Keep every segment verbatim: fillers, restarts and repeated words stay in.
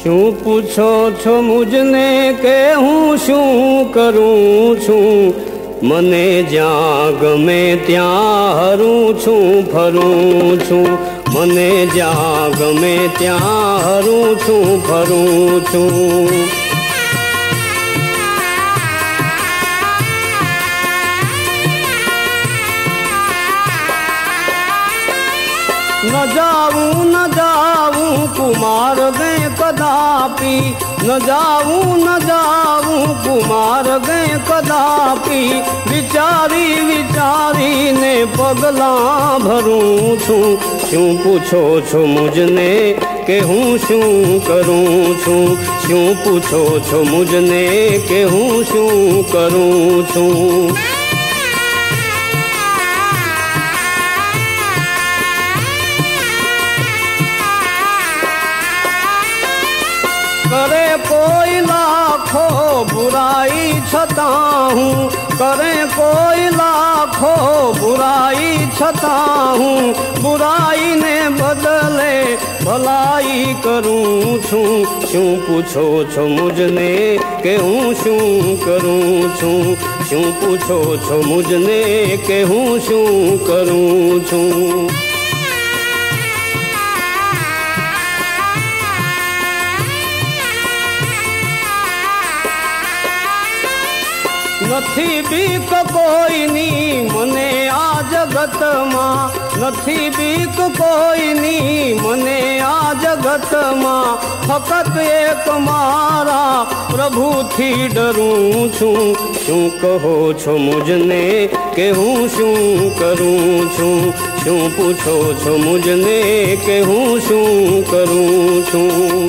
शू पूछो छो मुझने के हूँ शू करूँ छू मने ज्यां गमे त्यां हरूं छू फरूं छू मने ज्यां गमे त्यां हरूं छू फरूं छू। न जाऊं न जाऊं कुमार गए कदापि न जाऊं न जाऊं कुमार गए कदापि विचारी विचारी ने पगला भरूं छू शू पूछो छो मुझने के हूँ शू करूँ छू शू पूछो छो मुझने के हूँ शू करूँ छू। करे कोई लाखों बुराई छता हूँ करे कोई लाखों बुराई छता हूँ बुराई ने बदले भलाई करूँ छू शू पूछो छो मुझने के हूँ शू करूँ छू शू पूछो छो मुझने के हूँ शू करूँ छू। नथी बीक कोई नी मने आ जगत मां नथी बीक कोई नी मने आ जगत मां फकत एक मारा प्रभु थी डरूं छू शू कहो छो मुझने के हूँ शू करूँ छू शू पूछो छो मुझने के हूँ शू करूँ छू।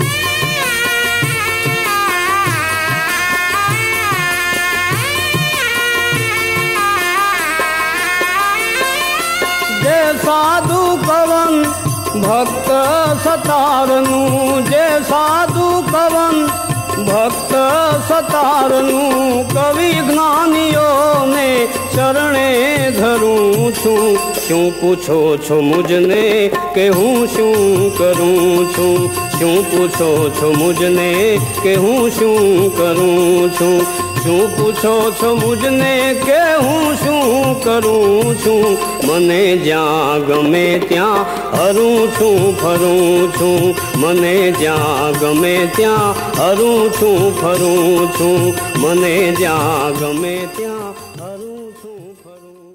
जे साधु कवन भक्त सतारनु जे साधु कवन भक्त सतारनु कवि ज्ञानियों ने चरणे धरूं छू शू पूछो छो मुझने के हूँ शू करूँ छू शू पूछो छो मुझने के हूँ शू करूँ छू शू पूछो छो मुझने के हूँ शू करूँ छू मने ज्यां गमे त्यां हरूं छू फरूं छू मने ज्यां गमे त्यां हरूं छू फरूं छू मने ज्यां गमे त्यां हरूं छू फरूं।